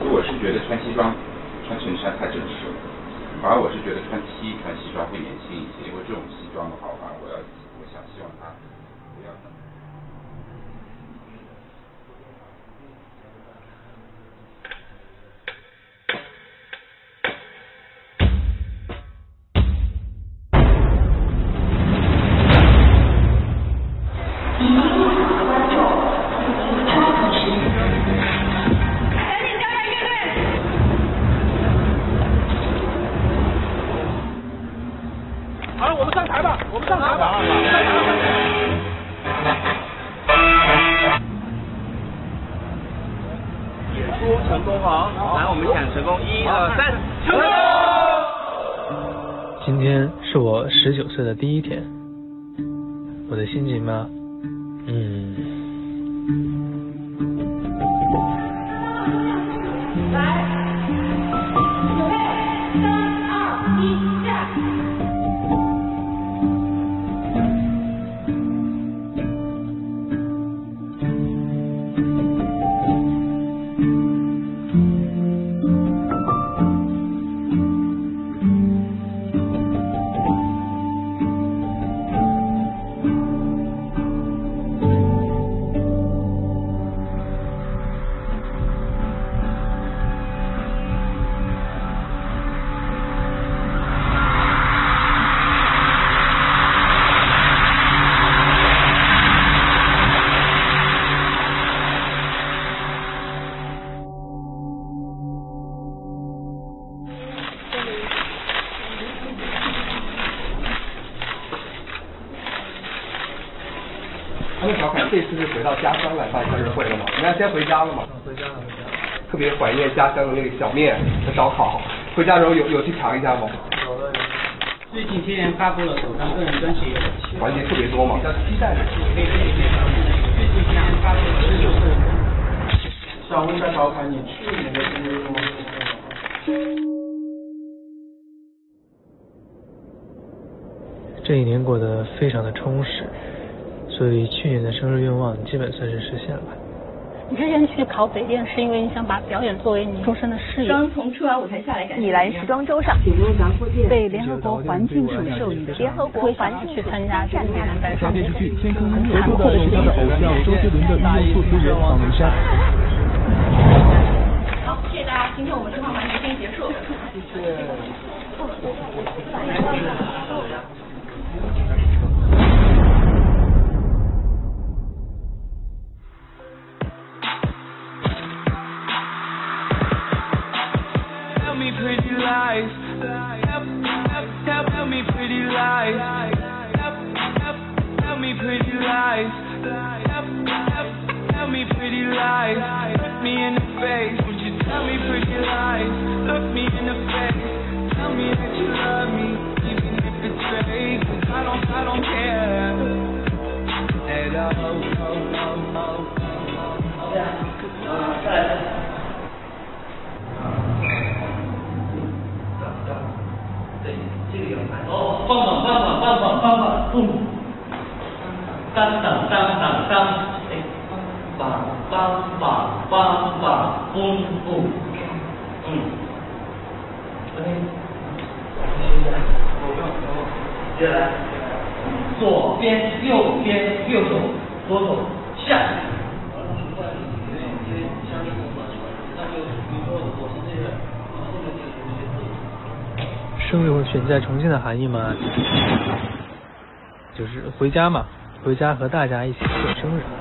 我是觉得穿西装、穿衬衫太正式了，反而我是觉得穿西装会年轻一些，因为这种西装的话，我想希望它不要。 成功好，来我们抢成功，1、2、3，成功！ 今天是我19岁的第一天，我的心情吗？ 来，准备，3、2、1，下。 小凯这次是回到家乡来办生日会了吗？应该先回家了嘛。 回家了。 特别怀念家乡的那个小面和烧烤。回家的时候有去尝一下吗？ 有的。 最近接连发布了首张个人专辑， 环节特别多嘛，比较期待的。 最近接连发布了19首。 想问一下小凯，你去年的生日吗？ 这一年过得非常的充实，所以去年的生日愿望基本算是实现了吧。 你之前去考北电是因为你想把表演作为你终身的事业。 刚从春晚舞台下来， 米兰时装周上， 被联合国环境署授予的联合国环境去参加战略男单上电视剧《天空合作的首家的偶像周杰伦的御用作词人王文山。 好，谢谢大家，今天我们这场环节先结束。谢谢。 Pretty lies, tell me pretty lies, tell me pretty lies, tell me pretty lies, look me in the face, would you tell me pretty lies, look me in the face, tell me that you love me, even if it's fake, 'cause I don't care at all. 棒，咚，当当当当当，哎，棒棒棒棒棒，嘣嘣，接下来，左边右边右手，左手下。 生日会选在重庆的含义嘛，就是回家嘛，回家和大家一起过生日。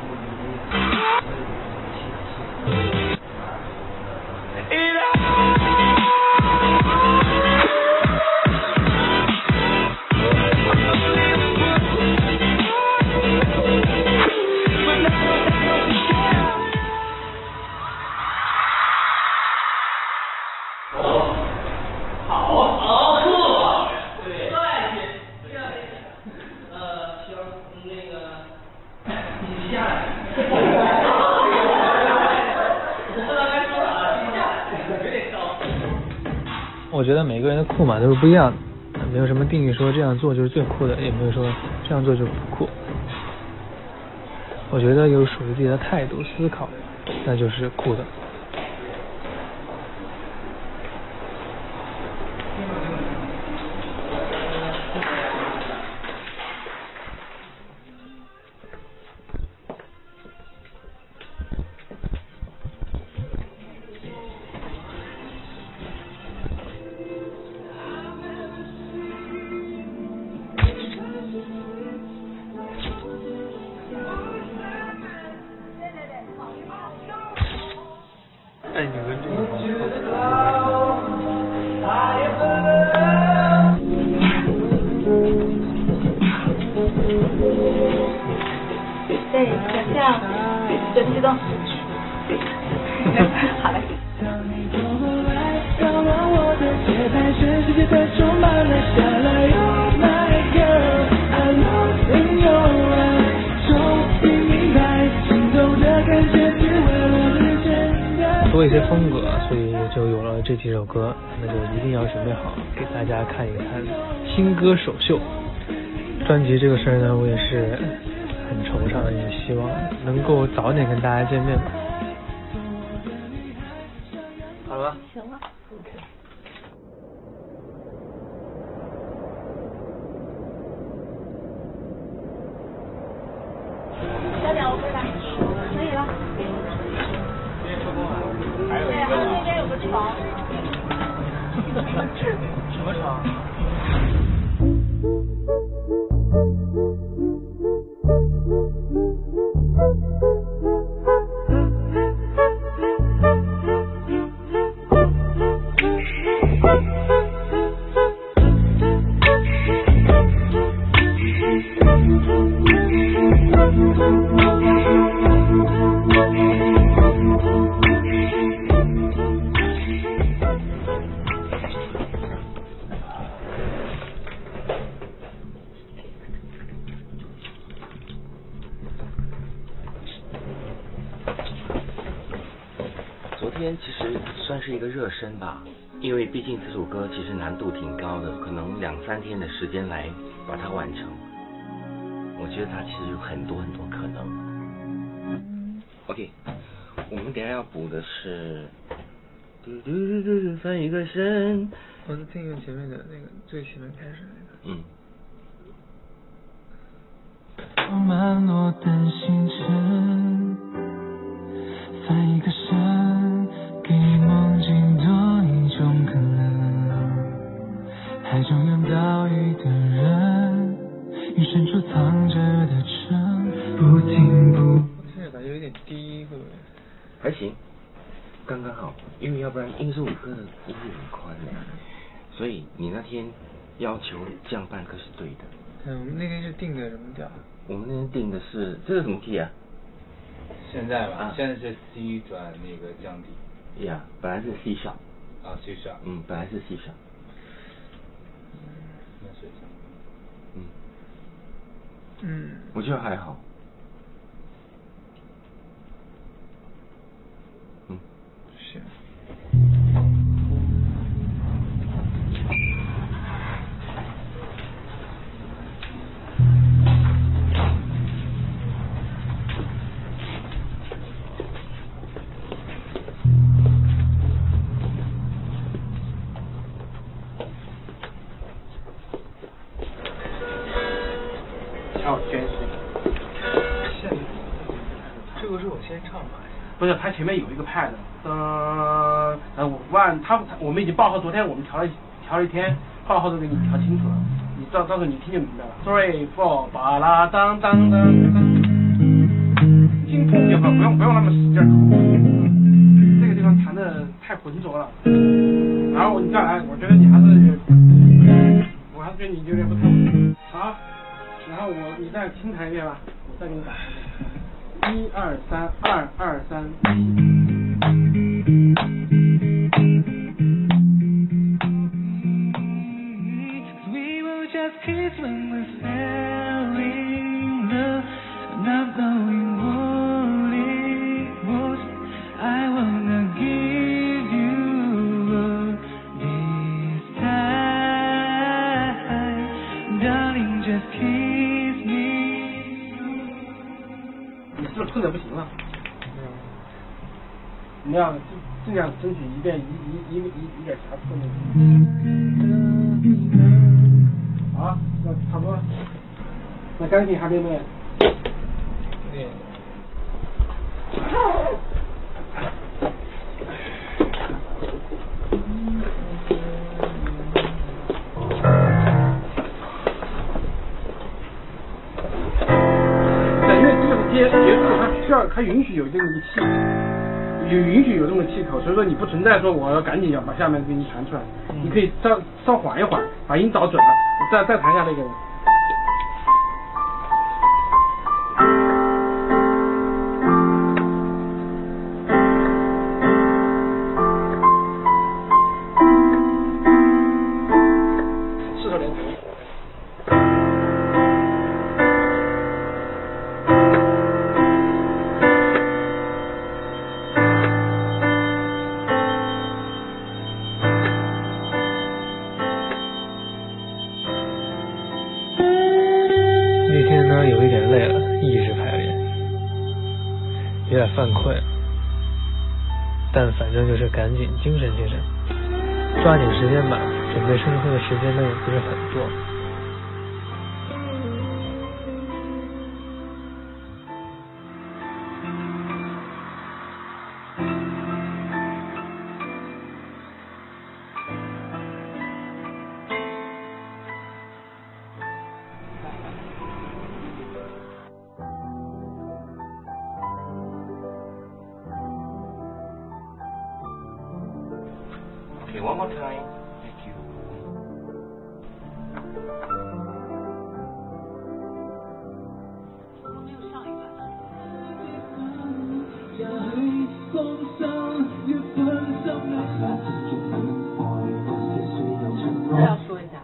我觉得每个人的酷嘛都是不一样的，没有什么定义说这样做就是最酷的，也没有说这样做就不酷。我觉得有属于自己的态度思考，那就是酷的。 哎，你们这个对，想象，准激动。好嘞。 多一些风格，所以就有了这几首歌，那就一定要准备好给大家看一看新歌首秀。专辑这个事儿呢，我也是很惆怅，也希望能够早点跟大家见面吧。好了吗？ 行了。小点我回来，可以了。对，还有那边有个床。 什么床？ 昨天其实算是一个热身吧，因为毕竟这首歌其实难度挺高的，可能2-3天的时间来把它完成。我觉得它其实有很多可能。OK， 我们等一下要补的是翻一个身。 我听一个前面的那个最前面开始那个。 满落单星辰，翻一个身，给梦境多一种可能。海中央岛屿的人，于深处藏着的城，不停不。 现在感觉有点低，会不会？ 还行，刚刚好，因为要不然因为这首歌的音域很宽的，所以你那天要求降半个是对的。 我们那天是定的什么调？ 我们那天定的是这是什么 key 啊？ 现在吧，现在是 C 转那个降 D。 呀，本来是 C 上。 啊 ，C 上。 本来是 C 上。 那是这样。我觉得还好。 是。这个是我先唱吧？ 不是，他前面有一个 pad， 我们已经报号，昨天我们调了一天，报号都给你调清楚了，你到时候你听就明白了。3 4巴拉当当当，轻痛就好，不用那么使劲。这个地方弹的太浑浊了，然后你再来，我觉得你还是觉得你有点不太稳。好，然后你再轻弹一遍吧，我再给你打。1 2 3 2 2 3 We were just kids when we fell in love, not knowing what it was. I wanna give you up this time, darling, just kiss me. 你是不是痛的不行了？你要尽量争取一点瑕疵那种。好，那差不多。那钢琴还没练。 练。 因为这个节奏它允许有这个仪器。 允许有这种气口，所以说你不存在说我要赶紧要把下面给你弹出来，你可以稍缓一缓，把音找准了，再弹下那个。 犯困，但反正就是赶紧精神，抓紧时间吧，准备上课的时间呢也不是很多。 Okay, one more time. Thank you. 我要说一下，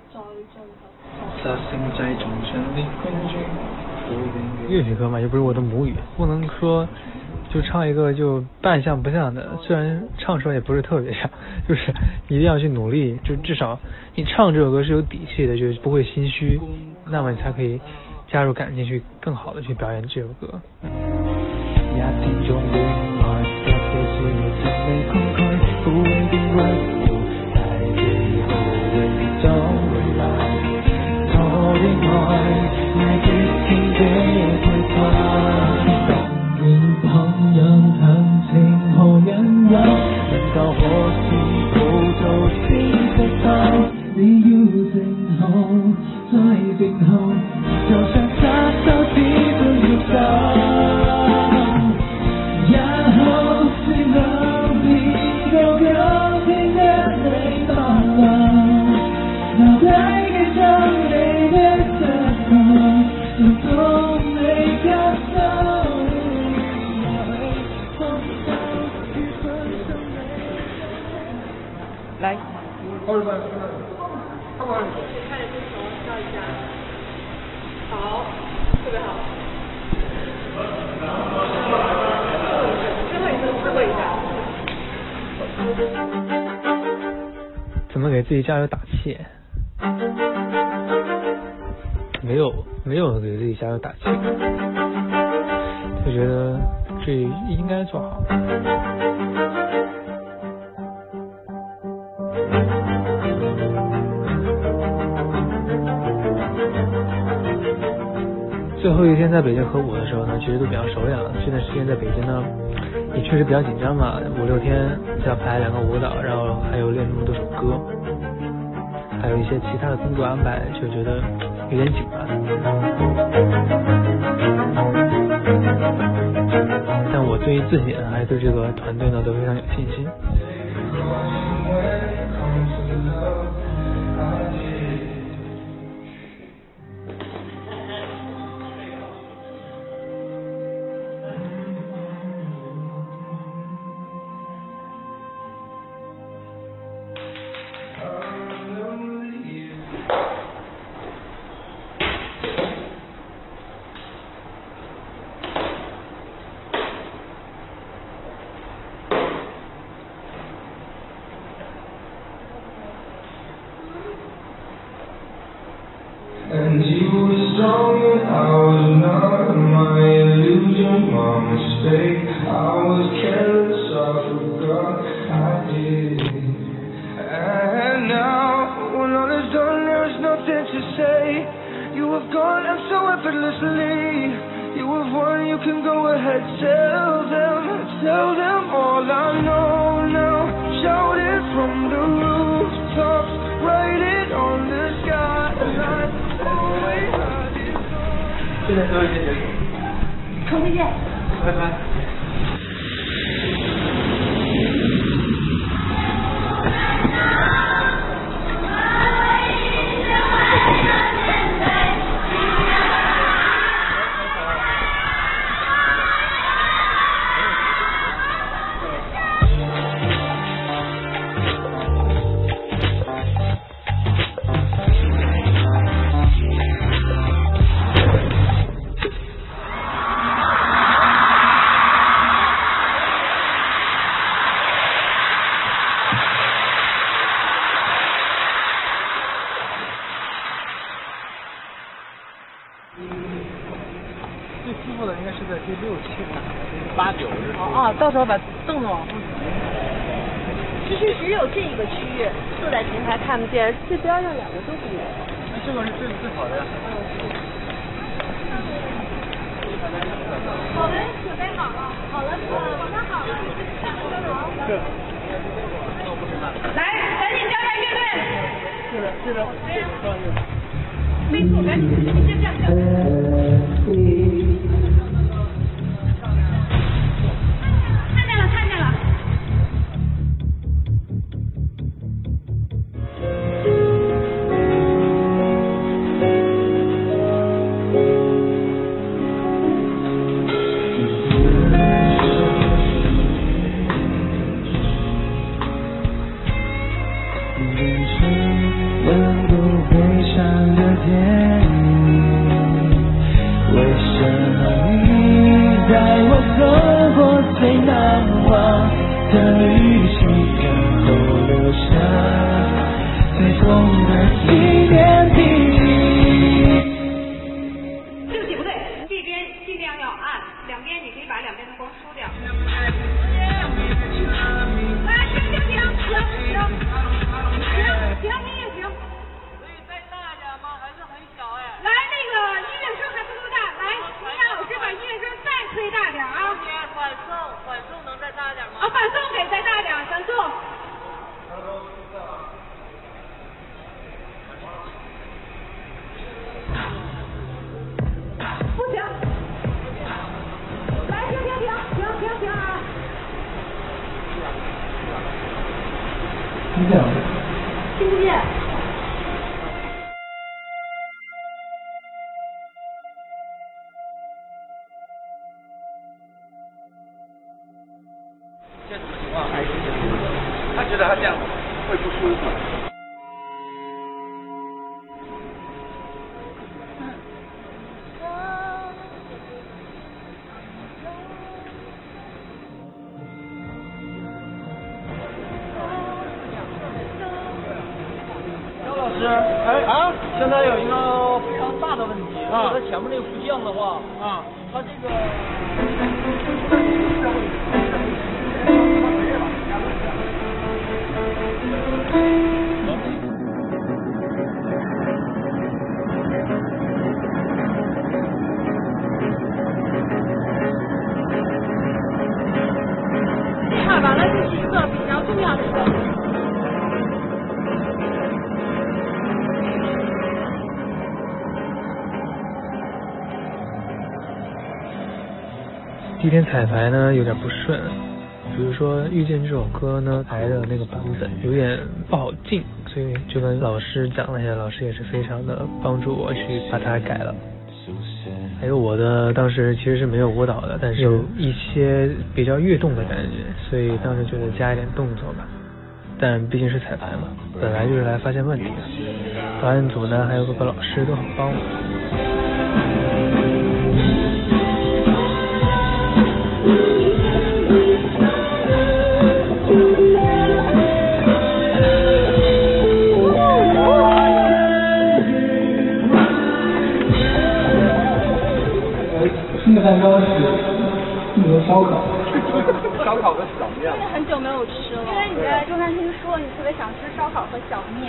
粤语歌嘛，又不是我的母语，不能说就唱一个就半像不像的，虽然唱出来也不是特别像，就是一定要去努力，就至少你唱这首歌是有底气的，就是不会心虚，那么你才可以加入感情去更好的去表演这首歌。 来， 好，看着镜头笑一下，好，特别好。最后一次试过一下。 怎么给自己加油打气？没有给自己加油打气，就觉得这应该做好。最后一天在北京合舞的时候呢，其实都比较熟练了。这段时间在北京呢，也确实比较紧张嘛，5-6天就要排2个舞蹈，然后还有练那么多首歌，还有一些其他的工作安排，就觉得有点紧吧。但我对于自己还是对这个团队呢都非常有信心。 And you were strong and I was not, my illusion, my mistake. I was careless, I forgot I did. And now, when all is done, there's nothing to say. You have gone and so effortlessly. You have won, you can go ahead, tell them all I know now. Shout it from the rooftops, write it on the skyline. 现在最后一件结束。 重新见。 拜拜。 啊，到时候把凳子往后其实只有这一个区域坐在前台看不见，这边上2个都不有。 这个是最好的呀。 好的，准备好了，好了，马上好了， 是。 来，赶紧加派乐队。 是的。 没错，赶紧，这样。看见了。听不见。 现在什么情况？他觉得他这样会不舒服。 现在有一个非常大的问题，他前面那个副将的话，他这个。 这块完了，这是一个比较重要的任务。 第一天彩排呢有点不顺，比如说《遇见》这首歌呢排的那个版本有点不好进，所以就跟老师讲了一下，老师也是非常的帮助我去把它改了。还有我的当时其实是没有舞蹈的，但是有一些比较跃动的感觉，所以当时觉得加一点动作吧。但毕竟是彩排嘛，本来就是来发现问题的。导演组呢还有各个老师都很帮我。 这个蛋糕是那个烧烤， 烧烤和小面。 真的很久没有吃了。因为你在中餐厅说你特别想吃烧烤和小面。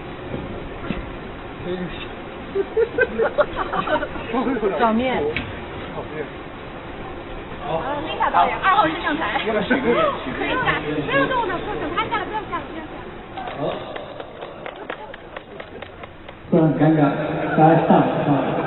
小面。 好。丽卡导演，2号是上台。可以下，不要动的，等他下来，不要下来，不要下来。 好。突然尴尬，大家上来。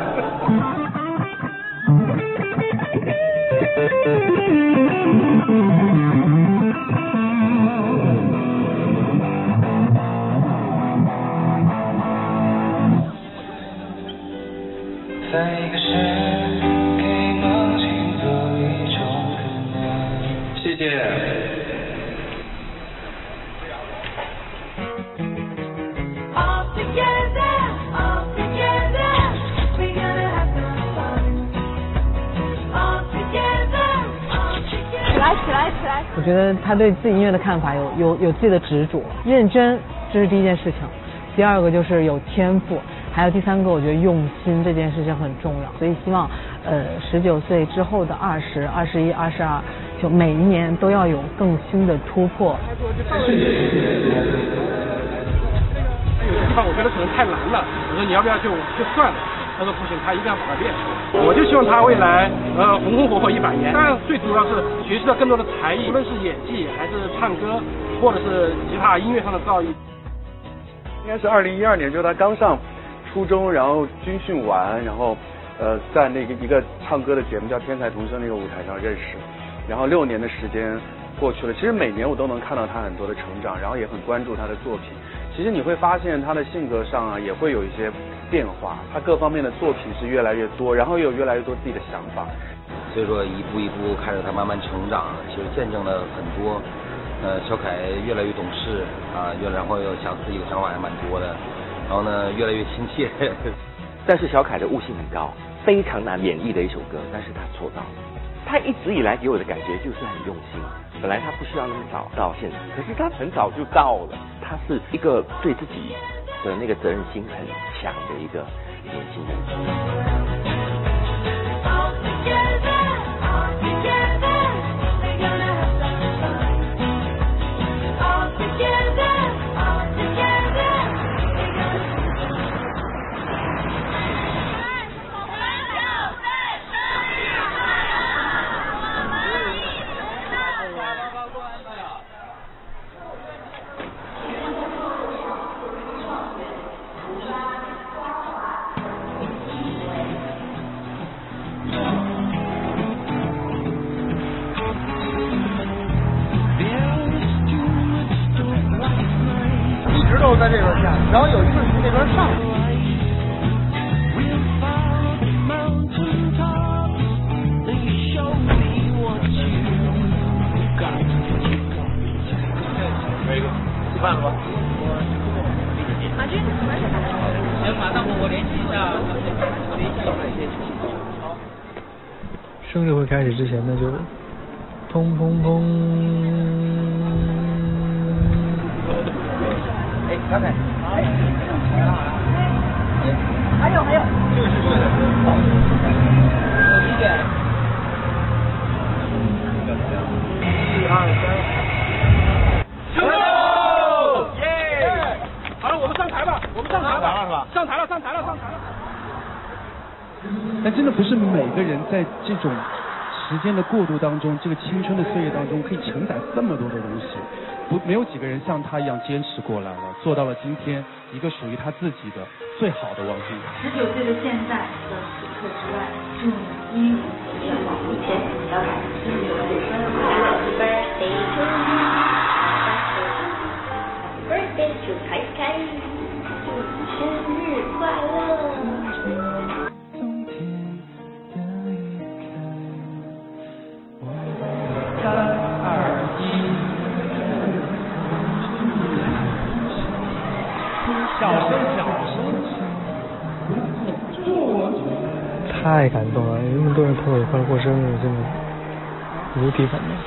在一个时给梦境做一种可能。谢谢。 起来！ 我觉得他对自己音乐的看法有自己的执着，认真，这是第一件事情。第二个就是有天赋，还有第三个，我觉得用心这件事情很重要。所以希望 19岁之后的20、21、22，就每一年都要有更新的突破。 有些地方我觉得可能太难了，我说你要不要就算了。他说不行，他一定要把它练出来。我就希望他未来红红火火100年。当然最主要是学习到更多的才艺，无论是演技还是唱歌，或者是吉他音乐上的造诣。 应该是2012年，就是他刚上初中，然后军训完，然后在那个一个唱歌的节目叫《天才童声》那个舞台上认识，然后6年的时间过去了。其实每年我都能看到他很多的成长，然后也很关注他的作品。其实你会发现他的性格上啊也会有一些变化，他各方面的作品是越来越多，然后也有越来越多自己的想法。 所以说一步一步看着他慢慢成长，其实见证了很多。小凯越来越懂事啊，然后想自己的想法还蛮多的，然后呢越来越亲切。 但是小凯的悟性很高，非常难演绎的一首歌，但是他做到了。他一直以来给我的感觉就是很用心，本来他不需要那么早到现场，可是他很早就到了。他是一个对自己的那个责任心很强的一个年轻人。 在这边下，然后有一次从那边上。吃饭了吧？ 马军， 行，马上我联系一下，我联系一下。好。 生日会开始之前呢，就砰砰砰。 小凯， 还有， 这个是对的。我理解。1、2、3，成功！耶！好了，我们上台吧，上台了。 但真的不是每个人在这种时间的过渡当中，这个青春的岁月当中，可以承载这么多的东西。没有几个人像他一样坚持过来了，做到了今天一个属于他自己的最好的王晶。 19岁的现在的此刻之外，祝你一生往无前，小凯19岁生日快乐 ！Happy birthday to凯凯，祝你生日快乐！ 太感动了，那么多人陪我一块过生日，真的无比感动。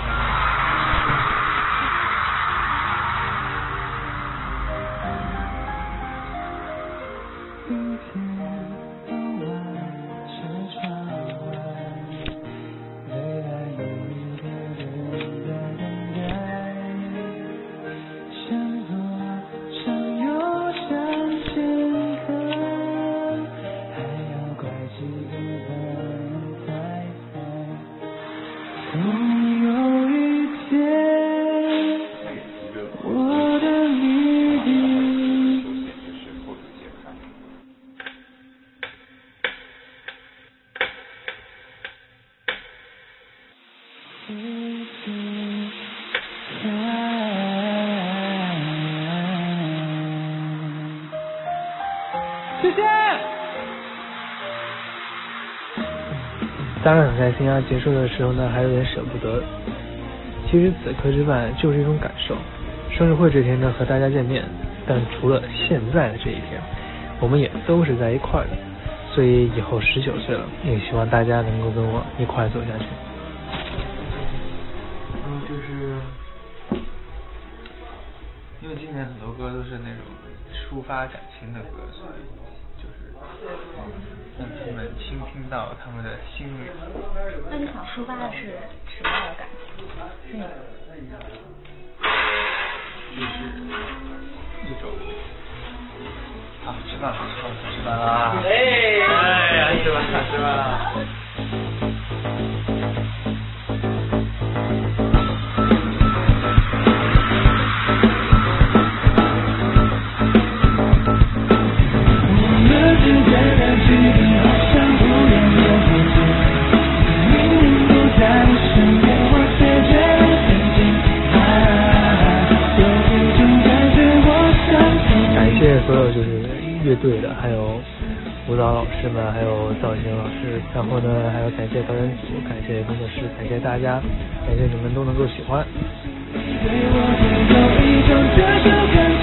谢谢。 当然很开心啊，结束的时候呢还有点舍不得。其实此刻之外就是一种感受，生日会这天呢和大家见面，但除了现在的这一天，我们也都是在一块的，所以以后19岁了，也希望大家能够跟我一块走下去。 就是因为今年很多歌都是那种抒发感情的歌，所以就是们倾听到他们的心语。 那你想抒发的是什么样的感情？是你就是一种吃饭啦！哎呀，吃饭啦！感谢所有就是乐队的，还有舞蹈老师们，还有造型老师，然后呢还要感谢导演组，感谢工作室，感谢大家，感谢你们都能够喜欢。 对我有一种这首歌